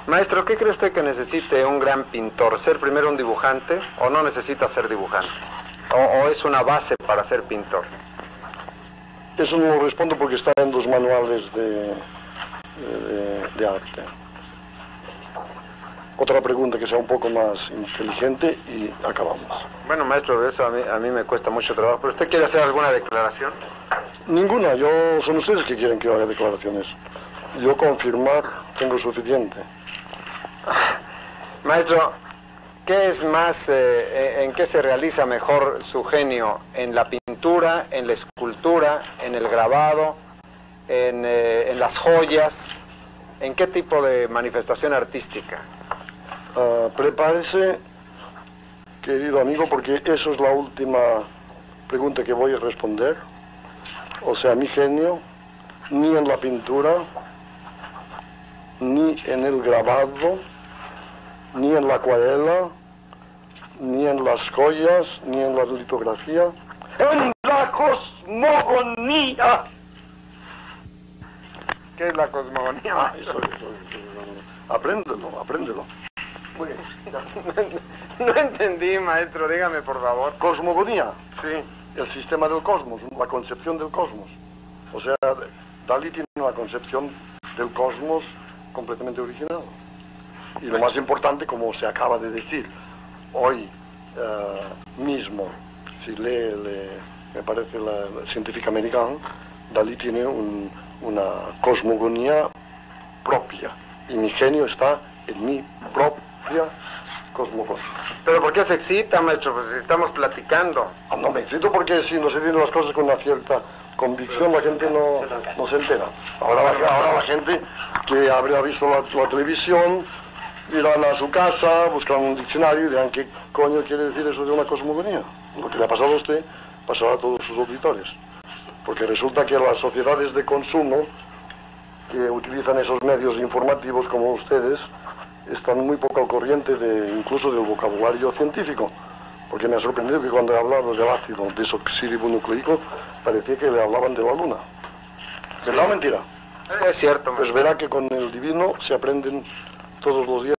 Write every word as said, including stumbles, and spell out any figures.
Maestro, ¿qué cree usted que necesite un gran pintor? ¿Ser primero un dibujante o no necesita ser dibujante? ¿O, o es una base para ser pintor? Eso no lo respondo porque está en los manuales de, de, de arte. Otra pregunta que sea un poco más inteligente y acabamos. Bueno, maestro, eso a mí, a mí me cuesta mucho trabajo. ¿Pero usted quiere hacer alguna declaración? Ninguna. Yo, son ustedes que quieren que yo haga declaraciones. Yo confirmar tengo suficiente. Maestro, ¿qué es más, eh, en qué se realiza mejor su genio? ¿En la pintura, en la escultura, en el grabado, en, eh, en las joyas? ¿En qué tipo de manifestación artística? Uh, prepárese, querido amigo, porque eso es la última pregunta que voy a responder. O sea, mi genio, ni en la pintura, ni en el grabado, ni en la acuarela, ni en las joyas, ni en la litografía, en la cosmogonía. ¿Qué es la cosmogonía? Ah, eso, eso, eso. Apréndelo, apréndelo. Muy bien. No entendí, maestro, dígame por favor. Cosmogonía. Sí. El sistema del cosmos, la concepción del cosmos. O sea, Dalí tiene una concepción del cosmos completamente original. Y lo más importante, como se acaba de decir, hoy uh, mismo, si lee, lee, me parece, la, la Científica Americana, Dalí tiene un, una cosmogonía propia. Y mi genio está en mi propia cosmogonía. ¿Pero por qué se excita, maestro? Pues si estamos platicando. Ah, no me excito porque si no se vienen las cosas con una cierta convicción, la gente no, no se entera. Ahora la, ahora la gente que habrá visto la, la televisión irán a su casa, buscarán un diccionario y dirán qué coño quiere decir eso de una cosmogonía. Lo que le ha pasado a usted pasará a todos sus auditores. Porque resulta que las sociedades de consumo que utilizan esos medios informativos como ustedes están muy poco al corriente de, incluso del vocabulario científico. Porque me ha sorprendido que cuando he hablado del ácido desoxirribonucleico parecía que le hablaban de la luna. ¿Verdad o mentira? Es cierto, Pues verá que con el divino se aprenden todos los días